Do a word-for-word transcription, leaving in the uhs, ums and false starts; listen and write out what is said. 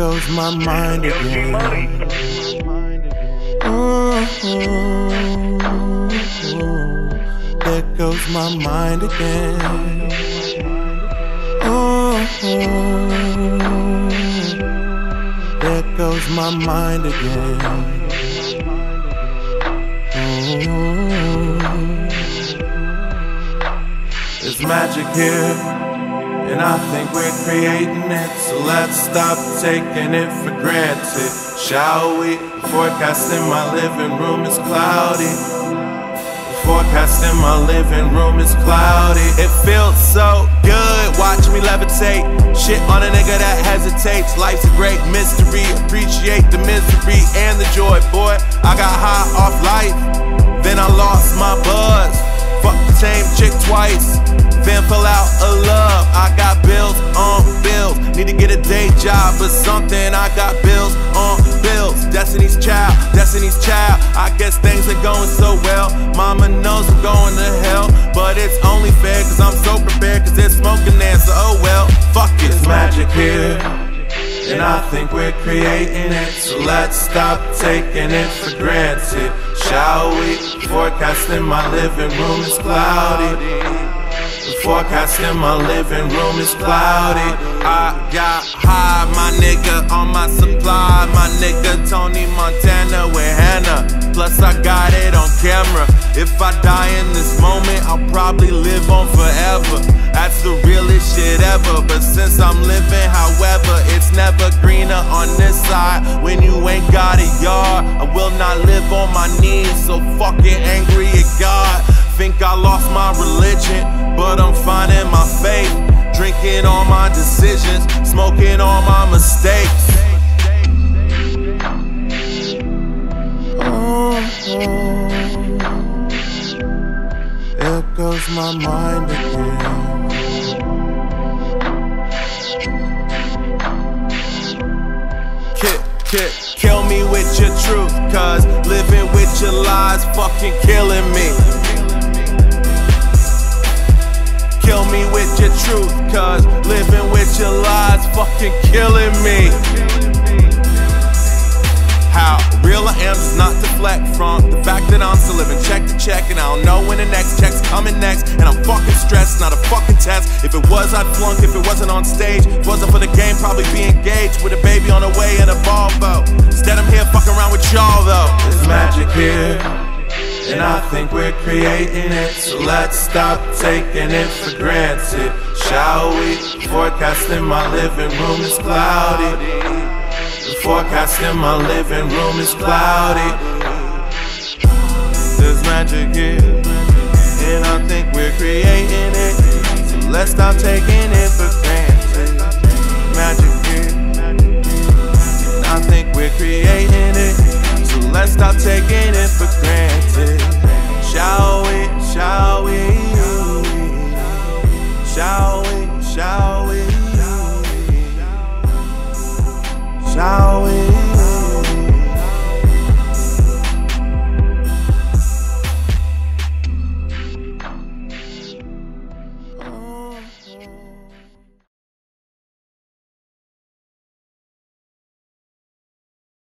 goes my mind again. Ooh, there goes my mind again. Ooh, there goes my mind again. Ooh. There's magic here, and I think we're creating it. So let's stop taking it for granted, shall we? The forecast in my living room is cloudy. The forecast in my living room is cloudy. It feels so good, watch me levitate. Shit on a nigga that hesitates. Life's a great mystery, appreciate the misery and the joy, boy. I got high off life, then I lost my buzz. Fuck the same chick twice, then fell out of love. I got bills on bills, need to get a day job or something. I got bills on bills. Destiny's child, Destiny's child. I guess things are going so well. Mama knows I'm going to hell, but it's only fair cause I'm so prepared, cause there's smoking there, so oh well, fuck it. There's magic here, and I think we're creating it. So let's stop taking it for granted, shall we? The forecast in my living room is cloudy. The forecast in my living room is cloudy. I got high, my nigga on my supply. My nigga Tony Montana with Hannah. Plus I got it on camera. If I die in this moment, I'll probably live on forever. That's the realest shit ever. But since I'm living, however, it's never greener on this side. When you ain't got a yard, I will not live on my knees, so fucking angry at God. Think I lost my religion, but I'm finding my faith. Drinking all my decisions, smoking all my mistakes. Oh, oh. There goes my mind again. Kick, kick, kill me with your truth, cause living with your lies fucking killing me. Kill me with your truth, cause living with your lies fucking killing me. How real I am does not deflect from the fact that I'm still living check to check, and I don't know when the next check's coming next. And I'm fucking stressed, not a fucking test. If it was, I'd flunk. If it wasn't on stage, if it wasn't for the game, probably be engaged with a baby on the way in a Volvo. Instead I'm here fucking around with y'all though. There's magic here, and I think we're creating it. So let's stop taking it for granted, shall we? The forecast in my living room is cloudy. The forecast in my living room is cloudy. There's magic here, and I think we're creating it. So let's stop taking it for granted. Magic here, and I think we're creating it. So let's stop taking it for granted. Shall we, shall we, shall we, shall we, shall we?